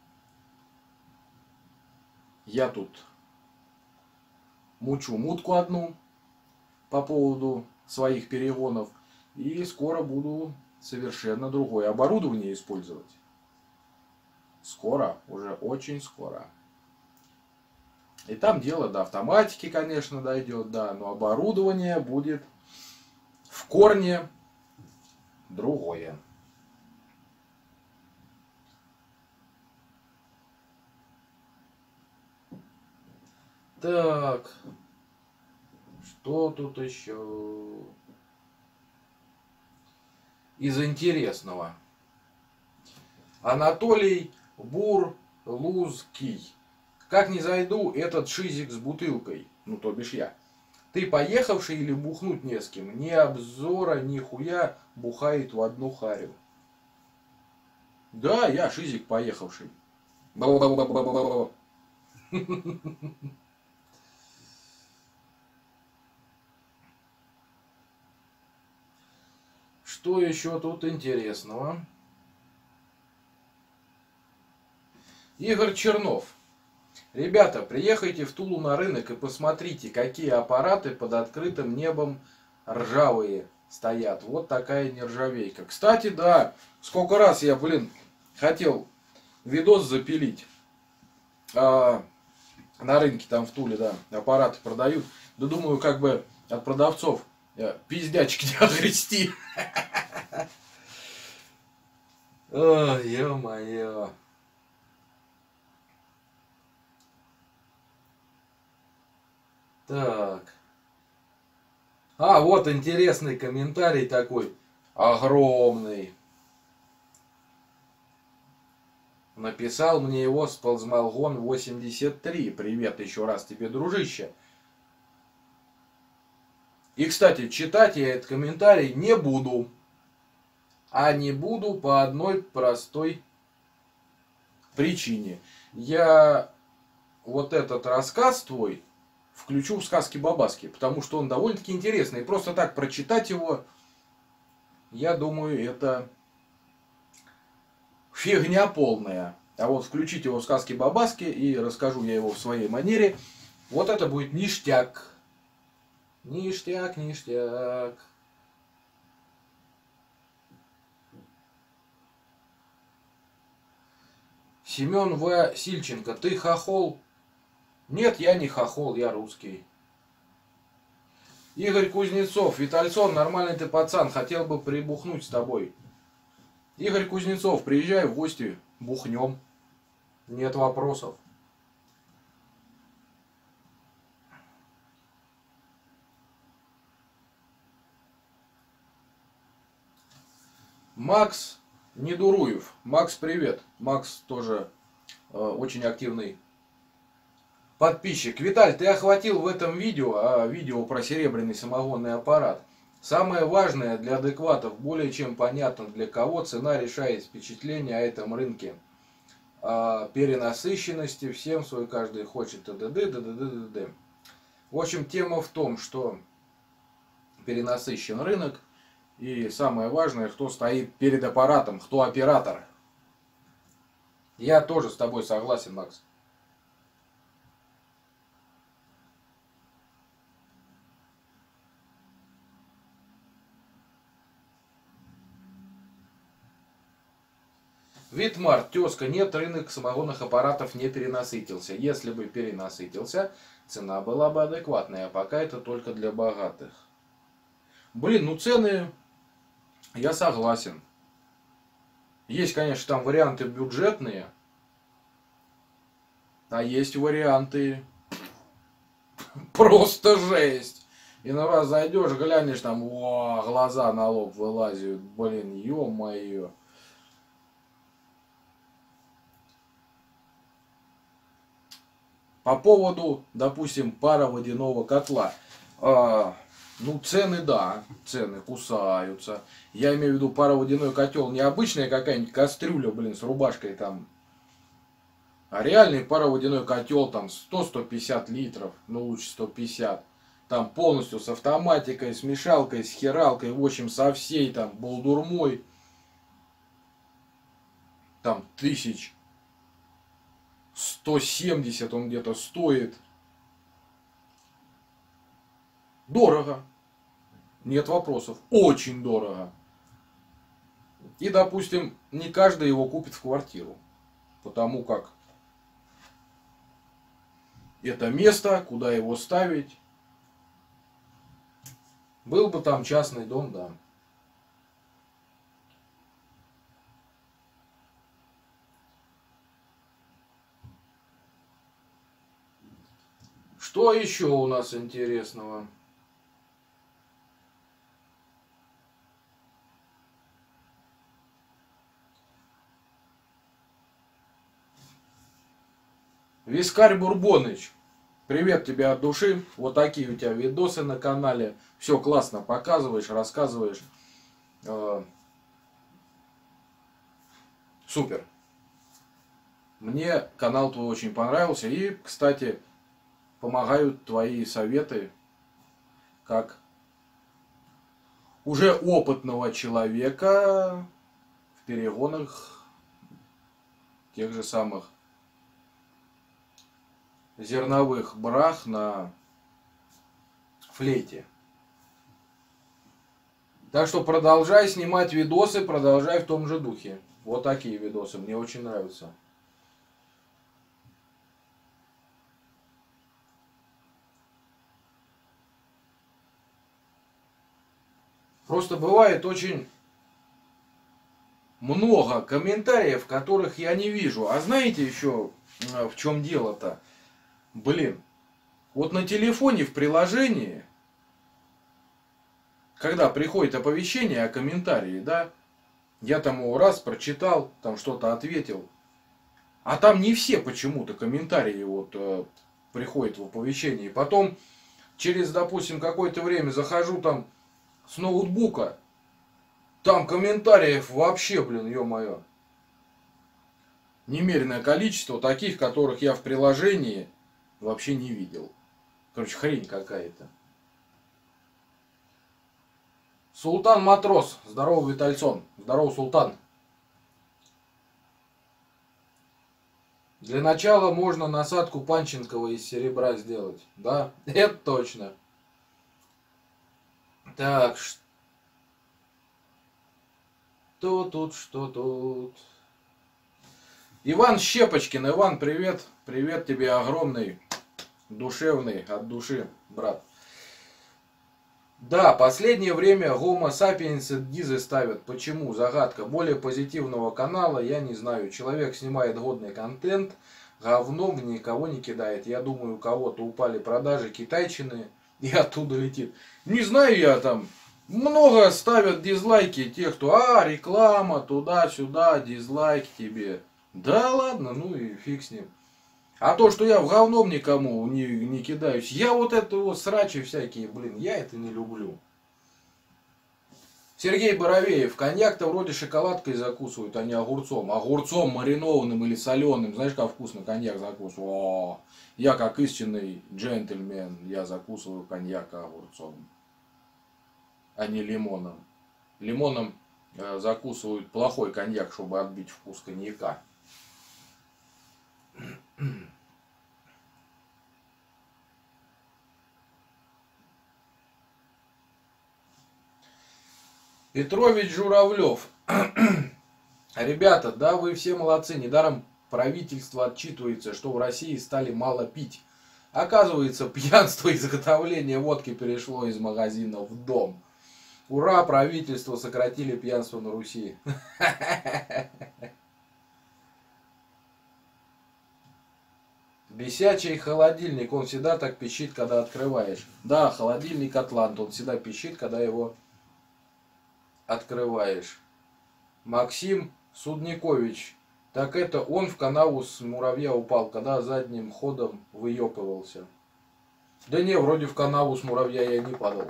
я тут мучу мутку одну по поводу своих перегонов. И скоро буду совершенно другое оборудование использовать. Скоро, уже очень скоро. И там дело до автоматики, конечно, дойдет, да, но оборудование будет в корне другое. Так, что тут еще из интересного? Анатолий Бурлузкий. Как не зайду, этот шизик с бутылкой, ну то бишь я. Ты поехавший или бухнуть не с кем? Ни обзора, ни хуя бухает в одну харю. Да, я шизик поехавший. Что еще тут интересного? Игорь Чернов. Ребята, приехайте в Тулу на рынок и посмотрите, какие аппараты под открытым небом ржавые стоят. Вот такая нержавейка. Кстати, да, сколько раз я, блин, хотел видос запилить. А, на рынке там в Туле, да, аппараты продают. Да думаю, как бы от продавцов пиздячки не огрести. Ой, ё-моё. Так. А, вот интересный комментарий такой. Огромный. Написал мне его Сползмалгон восемьдесят три. Привет еще раз тебе, дружище. И, кстати, читать я этот комментарий не буду. А не буду по одной простой причине. Я вот этот рассказ твой включу в сказки-бабаски, потому что он довольно-таки интересный. И просто так прочитать его, я думаю, это фигня полная. А вот включить его в сказки-бабаски и расскажу я его в своей манере, вот это будет ништяк. Ништяк, ништяк. Семен В. Сильченко, ты хохол? Нет, я не хохол, я русский. Игорь Кузнецов, Витальсон, нормальный ты пацан, хотел бы прибухнуть с тобой. Игорь Кузнецов, приезжай в гости, бухнем. Нет вопросов. Макс Недуруев. Макс, привет. Макс тоже э, очень активный подписчик. Виталь, ты охватил в этом видео, а видео про серебряный самогонный аппарат. Самое важное для адекватов, более чем понятно для кого, цена решает впечатление о этом рынке. О перенасыщенности, всем свой каждый хочет т.д.д. д.д.д. В общем, тема в том, что перенасыщен рынок. И самое важное, кто стоит перед аппаратом, кто оператор. Я тоже с тобой согласен, Макс. Витмар, тезка, нет, рынок самогонных аппаратов не перенасытился. Если бы перенасытился, цена была бы адекватная, а пока это только для богатых. Блин, ну цены, я согласен. Есть, конечно, там варианты бюджетные, а есть варианты просто жесть. И на раз зайдешь, глянешь, там, о, глаза на лоб вылазят. Блин, ё-моё. По поводу, допустим, пароводяного котла. А, ну, цены, да, цены кусаются. Я имею в виду пароводяной котел. Не обычная какая-нибудь кастрюля, блин, с рубашкой там. А реальный пароводяной котел там сто — сто пятьдесят литров. Ну, лучше сто пятьдесят. Там полностью с автоматикой, с мешалкой, с хералкой. В общем, со всей там болдурмой. Там тысяч сто семьдесят он где-то стоит. Дорого. Нет вопросов. Очень дорого. И, допустим, не каждый его купит в квартиру. Потому как это место, куда его ставить. Был бы там частный дом, да. Что еще у нас интересного? Вискарь Бурбоныч, привет тебе от души. Вот такие у тебя видосы на канале. Все классно показываешь, рассказываешь. Э, супер. Мне канал твой очень понравился. И, кстати, помогают твои советы, как уже опытного человека в перегонах тех же самых зерновых брах на флейте. Так что продолжай снимать видосы, продолжай в том же духе. Вот такие видосы, мне очень нравятся. Просто бывает очень много комментариев, которых я не вижу. А знаете еще в чем дело-то? Блин, вот на телефоне в приложении, когда приходит оповещение о комментарии, да, я там его раз прочитал, там что-то ответил, а там не все почему-то комментарии вот э, приходят в оповещении. Потом через, допустим, какое-то время захожу там с ноутбука, там комментариев вообще, блин, ё-моё, немеренное количество таких, которых я в приложении вообще не видел. Короче, хрень какая-то. Султан Матрос. Здорово, Витальсон. Здорово, Султан. Для начала можно насадку Панченкова из серебра сделать. Да, это точно. Так, что тут, что тут? Иван Щепочкин. Иван, привет. Привет тебе огромный, душевный, от души, брат. Да, последнее время Homo sapiens гизы ставят. Почему? Загадка. Более позитивного канала я не знаю. Человек снимает годный контент, говном никого не кидает. Я думаю, у кого-то упали продажи китайчины и оттуда летит. Не знаю я там. Много ставят дизлайки те, кто, а, реклама, туда-сюда, дизлайк тебе. Да ладно, ну и фиг с ним. А то, что я в говном никому не, не кидаюсь, я вот это вот срачи всякие, блин, я это не люблю. Сергей Боровеев, коньяк-то вроде шоколадкой закусывают, а не огурцом. Огурцом маринованным или соленым, знаешь, как вкусно коньяк закусываю. О, я как истинный джентльмен, я закусываю коньяк огурцом, а не лимоном. Лимоном э, закусывают плохой коньяк, чтобы отбить вкус коньяка. Петрович Журавлев. Ребята, да, вы все молодцы. Недаром правительство отчитывается, что в России стали мало пить. Оказывается, пьянство и изготовление водки перешло из магазина в дом. Ура, правительство, сократили пьянство на Руси. Бесячий холодильник, он всегда так пищит, когда открываешь. Да, холодильник Атлант, он всегда пищит, когда его открываешь. Максим Судникович, Так это он в канаву с муравья упал, когда задним ходом выёпывался. Да не, вроде в канаву с муравья я не падал.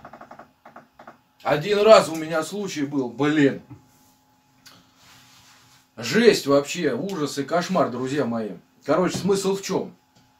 Один раз у меня случай был, блин. Жесть вообще, ужас и кошмар, друзья мои. Короче, смысл в чем?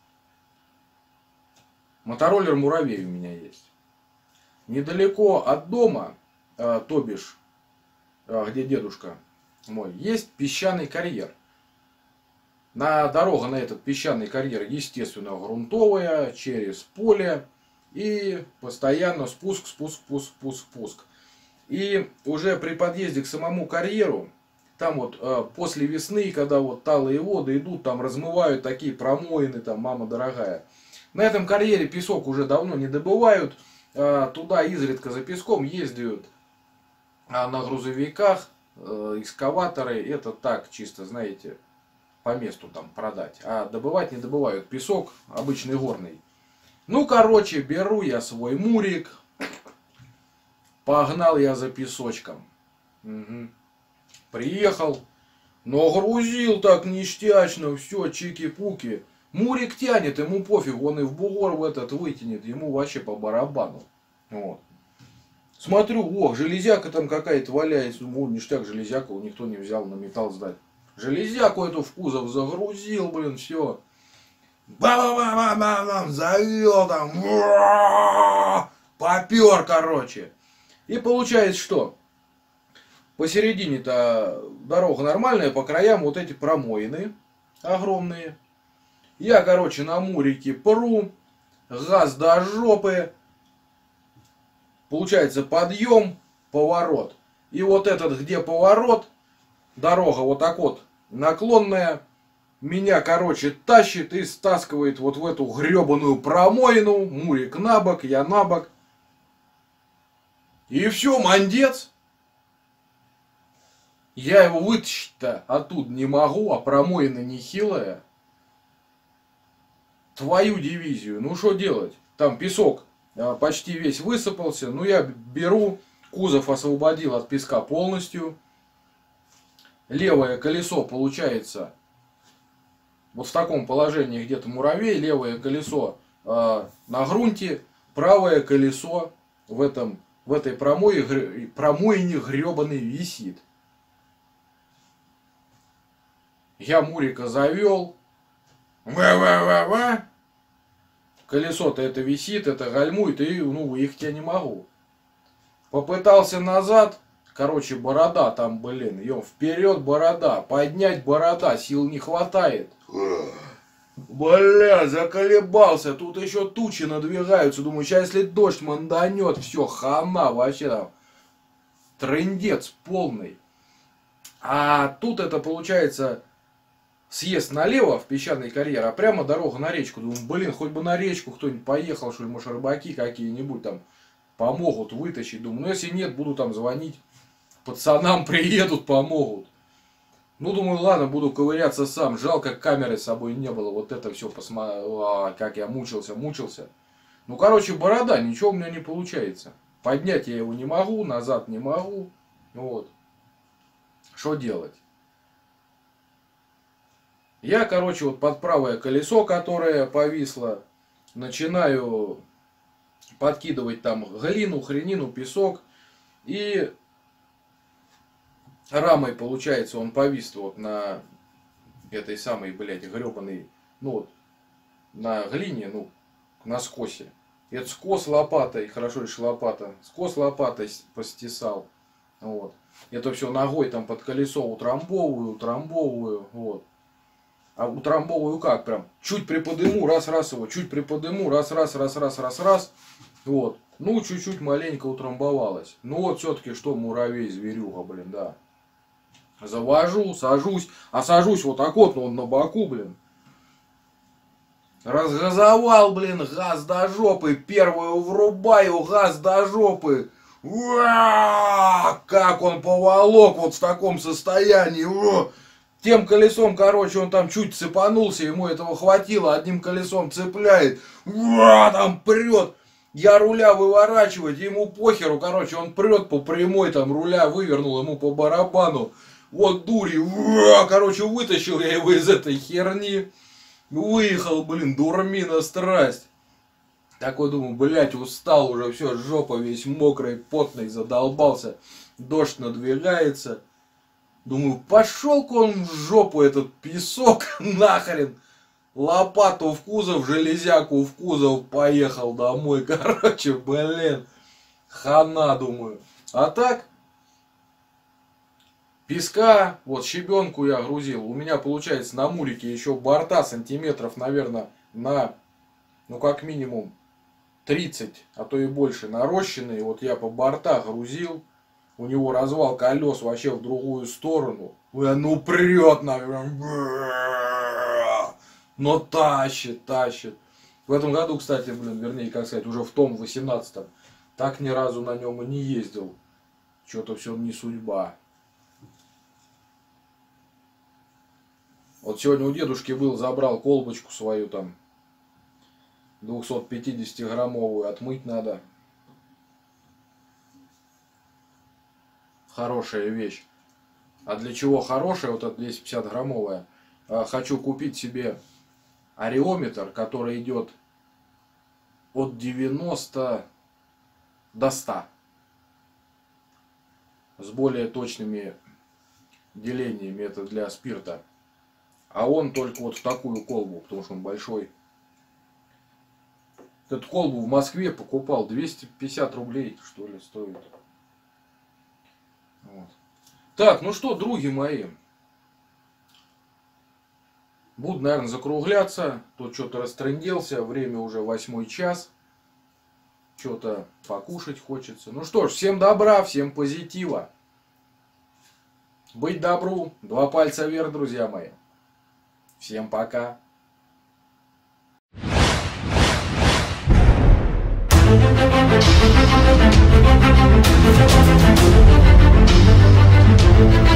Мотороллер муравей у меня есть. Недалеко от дома, э, то бишь, э, где дедушка мой, есть песчаный карьер. На дорога на этот песчаный карьер, естественно, грунтовая, через поле. И постоянно спуск, спуск, спуск, спуск, спуск. И уже при подъезде к самому карьеру, там вот э, после весны, когда вот талые воды идут, там размывают такие промоины, там, мама дорогая. На этом карьере песок уже давно не добывают. Э, туда изредка за песком ездят а на грузовиках, э, экскаваторы. Это так, чисто, знаете, по месту там продать. А добывать не добывают. Песок обычный горный. Ну, короче, беру я свой мурик. Погнал я за песочком. Угу. Приехал. Нагрузил так ништячно. Все, чики-пуки. Мурик тянет, ему пофиг. Он и в бугор в этот вытянет. Ему вообще по барабану. Вот. Смотрю, ох, железяка там какая-то валяется. Думаю, ништяк, железяка никто не взял на металл сдать. Железяку эту в кузов загрузил, блин, все. Ба-ба-ба-ба-ба, завел там. Попер, короче. И получается что? Посередине-то дорога нормальная, по краям вот эти промоины огромные. Я, короче, на мурике пру. Газ до жопы. Получается подъем, поворот. И вот этот, где поворот, дорога вот так вот наклонная. Меня, короче, тащит и стаскивает вот в эту гребаную промоину. Мурик на бок, я на бок. И все, мандец. Я его вытащить-то оттуда не могу, а промоина нехилая. Твою дивизию. Ну что делать? Там песок почти весь высыпался. Ну я беру, кузов освободил от песка полностью. Левое колесо получается вот в таком положении, где-то муравей. Левое колесо э, на грунте. Правое колесо в, этом, в этой промое, промоине гребаный висит. Я мурика завел. Ва-ва-ва-ва. Колесо-то это висит, это гальмует, и ну, выехать я не могу. Попытался назад. Короче, борода там, блин, ё, вперед борода, поднять борода, сил не хватает. Бля, заколебался, тут еще тучи надвигаются, думаю, сейчас если дождь манданет, все, хана, вообще там, трындец полный. А тут это получается съезд налево в песчаный карьер, а прямо дорога на речку. Думаю, блин, хоть бы на речку кто-нибудь поехал, что ли, может, рыбаки какие-нибудь там помогут вытащить. Думаю, ну если нет, буду там звонить. Пацанам приедут, помогут. Ну, думаю, ладно, буду ковыряться сам. Жалко, камеры с собой не было. Вот это все, посмотри, как я мучился, мучился. Ну, короче, борода, ничего у меня не получается. Поднять я его не могу, назад не могу. Вот. Что делать? Я, короче, вот под правое колесо, которое повисло, начинаю подкидывать там глину, хренину, песок. И рамой, получается, он повис вот на этой самой, блядь, гребаной, ну вот, на глине, ну, на скосе. Это скос лопатой, хорошо лишь лопата, скос лопатой постесал. Вот. Это все ногой там под колесо утрамбовываю, утрамбовываю, вот. А утрамбовываю как? Прям чуть приподыму, раз-раз его, чуть приподыму, раз-раз, раз-раз, раз-раз. Вот. Ну, чуть-чуть маленько утрамбовалось. Ну, вот все-таки что муравей, зверюга, блин, да. Завожу, сажусь. А сажусь вот так вот, но он на боку, блин. Разгазовал, блин, газ до жопы. Первую врубаю, газ до жопы. Уа! Как он поволок вот в таком состоянии. Уа! Тем колесом, короче, он там чуть цепанулся, ему этого хватило, одним колесом цепляет. Уа! Там прет. Я руля выворачивать, ему похеру, короче, он прет по прямой, там руля вывернул, ему по барабану. Вот дури. Уа! Короче, вытащил я его из этой херни. Выехал, блин, дурмина страсть. Такой думаю, блять, устал уже, все, жопа весь мокрый, потный, задолбался. Дождь надвигается. Думаю, пошел-ка он в жопу, этот песок, нахрен. Лопату в кузов, железяку в кузов, поехал домой. Короче, блин, хана, думаю. А так, песка, вот щебенку я грузил. У меня получается на мулике еще борта сантиметров, наверное, на, ну как минимум, тридцать, а то и больше нарощенные. Вот я по бортах грузил. У него развал колес вообще в другую сторону. Ну прет, наверное. Но тащит, тащит. В этом году, кстати, блин, вернее, как сказать, уже в том восемнадцатом, так ни разу на нем и не ездил. Что-то все не судьба. Вот сегодня у дедушки был, забрал колбочку свою там, двухсотпятидесятиграммовую, отмыть надо. Хорошая вещь. А для чего хорошая, вот эта двести пятьдесят граммовая? Хочу купить себе ареометр, который идет от девяноста до ста. С более точными делениями, это для спирта. А он только вот в такую колбу, потому что он большой. Эту колбу в Москве покупал, двести пятьдесят рублей, что ли, стоит. Вот. Так, ну что, други мои. Буду, наверное, закругляться. Тут что-то растрынделся. Время уже восьмой час. Что-то покушать хочется. Ну что ж, всем добра, всем позитива. Быть добру. Два пальца вверх, друзья мои. Всем пока. Thank you.